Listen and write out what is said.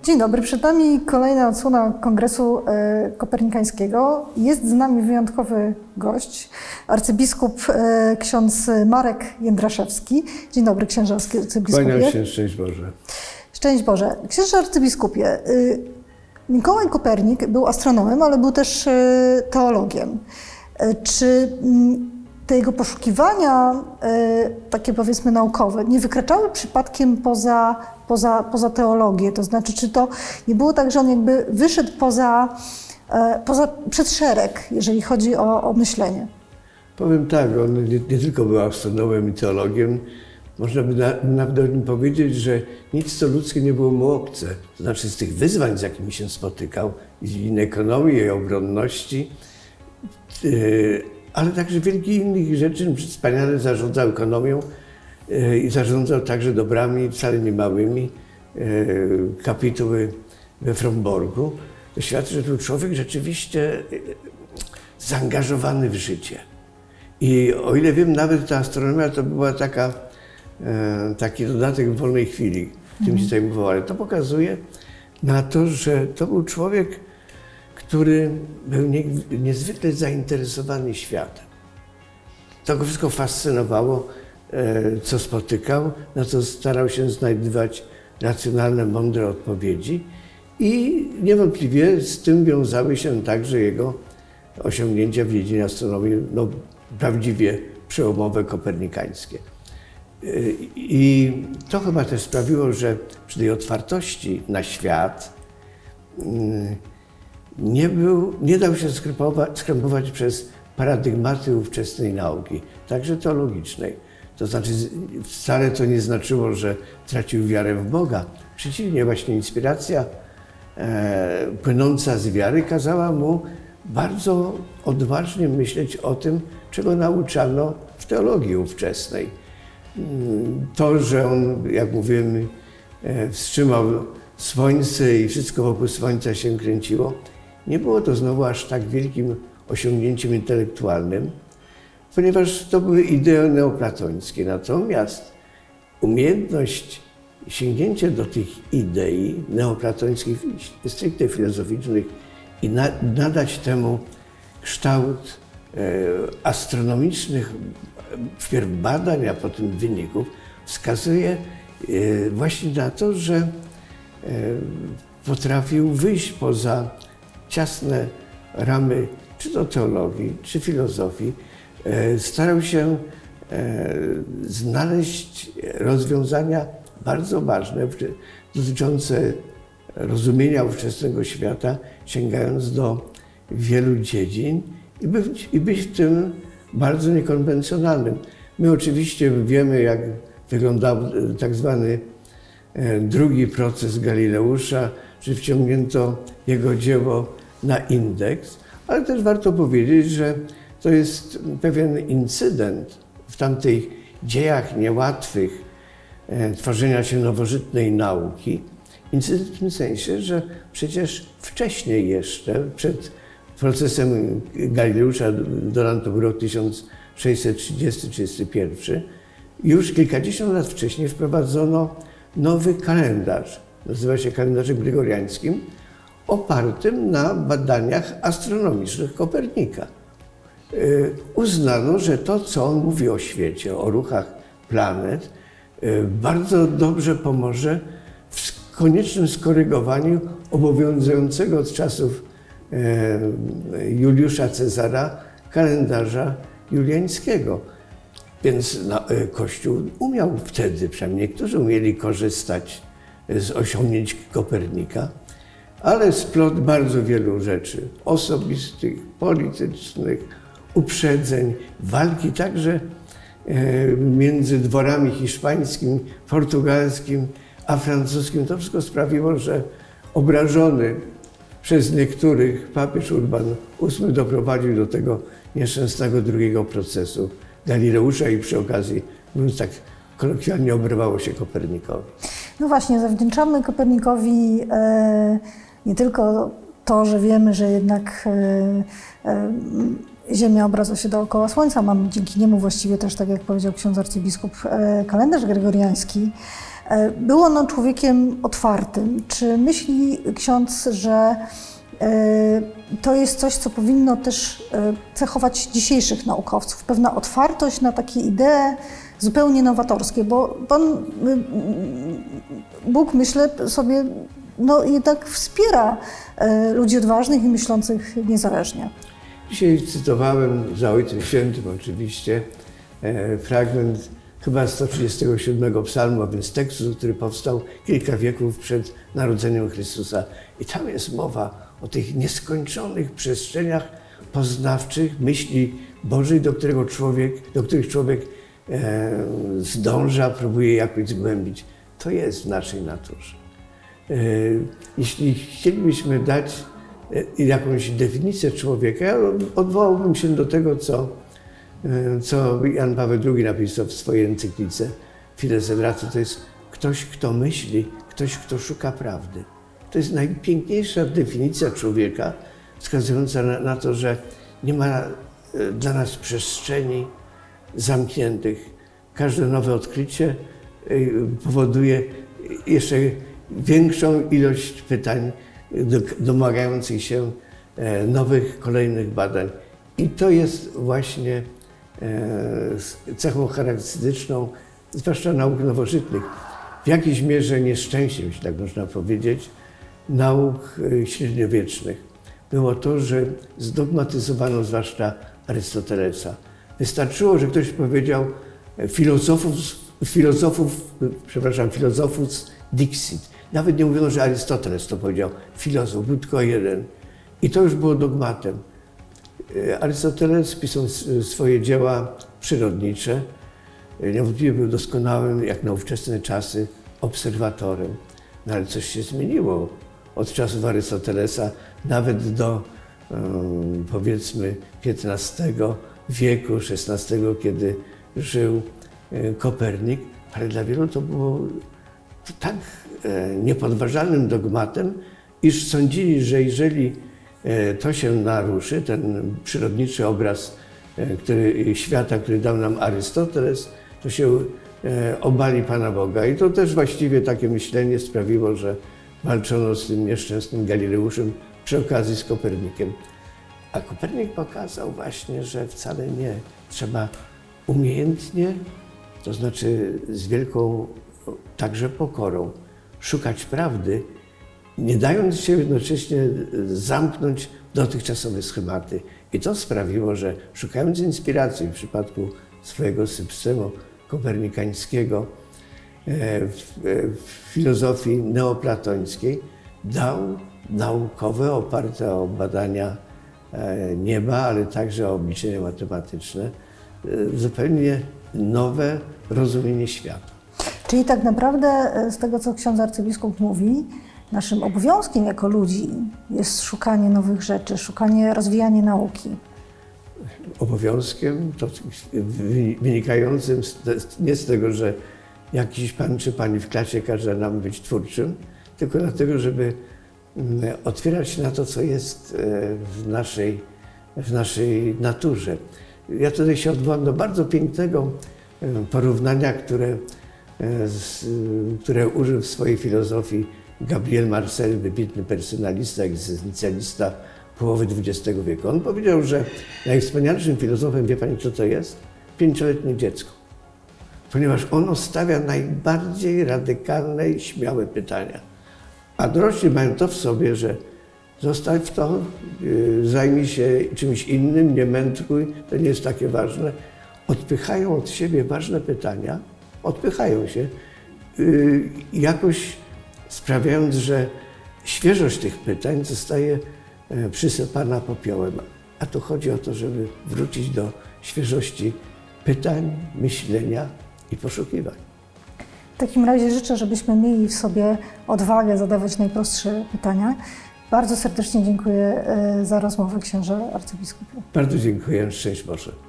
Dzień dobry, przed nami kolejna odsłona Kongresu Kopernikańskiego. Jest z nami wyjątkowy gość, arcybiskup ksiądz Marek Jędraszewski. Dzień dobry, księże arcybiskupie. Kłaniam się, szczęść Boże. Szczęść Boże. Księże arcybiskupie, Mikołaj Kopernik był astronomem, ale był też teologiem. Czy te jego poszukiwania, takie powiedzmy naukowe, nie wykraczały przypadkiem poza teologię? To znaczy, czy to nie było tak, że on jakby wyszedł przed szereg, jeżeli chodzi o myślenie? Powiem tak, on nie tylko był astronomem i teologiem, można by nawet o nim powiedzieć, że nic co ludzkie nie było mu obce. To znaczy z tych wyzwań, z jakimi się spotykał, z ekonomii i obronności, ale także wielkich innych rzeczy. Wspaniale zarządzał ekonomią i zarządzał także dobrami, wcale nie małymi, kapituły we Fromborgu. To świadczy, że był człowiek rzeczywiście zaangażowany w życie. I o ile wiem, nawet ta astronomia to była taki dodatek w wolnej chwili, tym się zajmował, ale to pokazuje na to, że to był człowiek, który był niezwykle zainteresowany światem. To go wszystko fascynowało, co spotykał, na co starał się znajdywać racjonalne, mądre odpowiedzi i niewątpliwie z tym wiązały się także jego osiągnięcia w dziedzinie astronomii, no, prawdziwie przełomowe, kopernikańskie. I to chyba też sprawiło, że przy tej otwartości na świat nie dał się skrępować przez paradygmaty ówczesnej nauki, także teologicznej. To znaczy wcale to nie znaczyło, że tracił wiarę w Boga. Przeciwnie, właśnie inspiracja płynąca z wiary kazała mu bardzo odważnie myśleć o tym, czego nauczano w teologii ówczesnej. To, że on, jak mówimy, wstrzymał słońce i wszystko wokół słońca się kręciło, nie było to znowu aż tak wielkim osiągnięciem intelektualnym, ponieważ to były idee neoplatońskie. Natomiast umiejętność sięgnięcia do tych idei neoplatońskich, stricte filozoficznych i nadać temu kształt astronomicznych, wpierw badań, a potem wyników, wskazuje właśnie na to, że potrafił wyjść poza ciasne ramy czy to teologii, czy filozofii. Starał się znaleźć rozwiązania bardzo ważne, dotyczące rozumienia ówczesnego świata, sięgając do wielu dziedzin i być w tym bardzo niekonwencjonalnym. My oczywiście wiemy, jak wyglądał tak zwany drugi proces Galileusza, że wciągnięto jego dzieło na indeks, ale też warto powiedzieć, że to jest pewien incydent w tamtych dziejach niełatwych tworzenia się nowożytnej nauki. Incydent w tym sensie, że przecież wcześniej jeszcze, przed procesem Galileusza, dodany to był rok 1630-31, już kilkadziesiąt lat wcześniej wprowadzono nowy kalendarz, nazywa się kalendarzem gregoriańskim, opartym na badaniach astronomicznych Kopernika. Uznano, że to, co on mówi o świecie, o ruchach planet, bardzo dobrze pomoże w koniecznym skorygowaniu obowiązującego od czasów Juliusza Cezara kalendarza juliańskiego. Więc Kościół umiał wtedy, przynajmniej niektórzy umieli korzystać z osiągnięć Kopernika, ale splot bardzo wielu rzeczy osobistych, politycznych, uprzedzeń, walki także między dworami hiszpańskim, portugalskim a francuskim. To wszystko sprawiło, że obrażony przez niektórych papież Urban VIII doprowadził do tego nieszczęsnego drugiego procesu Galileusza i przy okazji, mówiąc tak kolokwialnie, obrywało się Kopernikowi. No właśnie, zawdzięczamy Kopernikowi nie tylko to, że wiemy, że jednak Ziemia obraca się dookoła Słońca. Mamy dzięki niemu właściwie też, tak jak powiedział ksiądz arcybiskup, kalendarz gregoriański. Był on człowiekiem otwartym. Czy myśli ksiądz, że to jest coś, co powinno też cechować dzisiejszych naukowców? Pewna otwartość na takie idee zupełnie nowatorskie, bo Bóg, myślę sobie, no jednak wspiera ludzi odważnych i myślących niezależnie. Dzisiaj cytowałem za Ojcem Świętym oczywiście fragment chyba 137 psalmu, a więc tekstu, który powstał kilka wieków przed narodzeniem Chrystusa. I tam jest mowa o tych nieskończonych przestrzeniach poznawczych myśli Bożej, do których człowiek zdąża, próbuje jakoś zgłębić. To jest w naszej naturze. Jeśli chcielibyśmy dać jakąś definicję człowieka, ja odwołałbym się do tego, co Jan Paweł II napisał w swojej encyklice Fides et Ratio. To jest ktoś, kto myśli, ktoś, kto szuka prawdy. To jest najpiękniejsza definicja człowieka, wskazująca na to, że nie ma dla nas przestrzeni zamkniętych. Każde nowe odkrycie powoduje jeszcze większą ilość pytań domagających się nowych, kolejnych badań. I to jest właśnie cechą charakterystyczną, zwłaszcza nauk nowożytnych, w jakiejś mierze nieszczęściem, jeśli tak można powiedzieć, nauk średniowiecznych. Było to, że zdogmatyzowano zwłaszcza Arystotelesa. Wystarczyło, że ktoś powiedział filozofus dixit. Nawet nie mówiono, że Arystoteles to powiedział, filozof, był tylko jeden. I to już było dogmatem. Arystoteles pisał swoje dzieła przyrodnicze. Niewątpliwie był doskonałym, jak na ówczesne czasy, obserwatorem. No ale coś się zmieniło od czasów Arystotelesa, nawet do powiedzmy XV wieku, XVI, kiedy żył Kopernik, ale dla wielu to było tak niepodważalnym dogmatem, iż sądzili, że jeżeli to się naruszy, ten przyrodniczy obraz świata, który dał nam Arystoteles, to się obali Pana Boga. I to też właściwie takie myślenie sprawiło, że walczono z tym nieszczęsnym Galileuszem przy okazji z Kopernikiem. A Kopernik pokazał właśnie, że wcale nie. Trzeba umiejętnie, to znaczy z wielką także pokorą, szukać prawdy, nie dając się jednocześnie zamknąć w dotychczasowe schematy. I to sprawiło, że szukając inspiracji w przypadku swojego systemu kopernikańskiego w filozofii neoplatońskiej, dał naukowe, oparte o badania nieba, ale także o obliczenia matematyczne, zupełnie nowe rozumienie świata. Czyli tak naprawdę z tego, co ksiądz arcybiskup mówi, naszym obowiązkiem jako ludzi jest szukanie nowych rzeczy, rozwijanie nauki. Obowiązkiem to wynikającym nie z tego, że jakiś pan czy pani w klasie każe nam być twórczym, tylko dlatego, żeby otwierać się na to, co jest w naszej naturze. Ja tutaj się odwołam do bardzo pięknego porównania, które użył w swojej filozofii Gabriel Marcel, wybitny personalista, egzystencjalista połowy XX wieku. On powiedział, że najwspanialszym filozofem, wie pani, co to jest? 5-letnie dziecko. Ponieważ ono stawia najbardziej radykalne i śmiałe pytania. A dorośli mają to w sobie, że zostaw to, zajmij się czymś innym, nie mędrkuj, to nie jest takie ważne. Odpychają od siebie ważne pytania, odpychają się, jakoś sprawiając, że świeżość tych pytań zostaje przysypana popiołem. A tu chodzi o to, żeby wrócić do świeżości pytań, myślenia i poszukiwań. W takim razie życzę, żebyśmy mieli w sobie odwagę zadawać najprostsze pytania. Bardzo serdecznie dziękuję za rozmowę, księże arcybiskupie. Bardzo dziękuję. Szczęść Boże.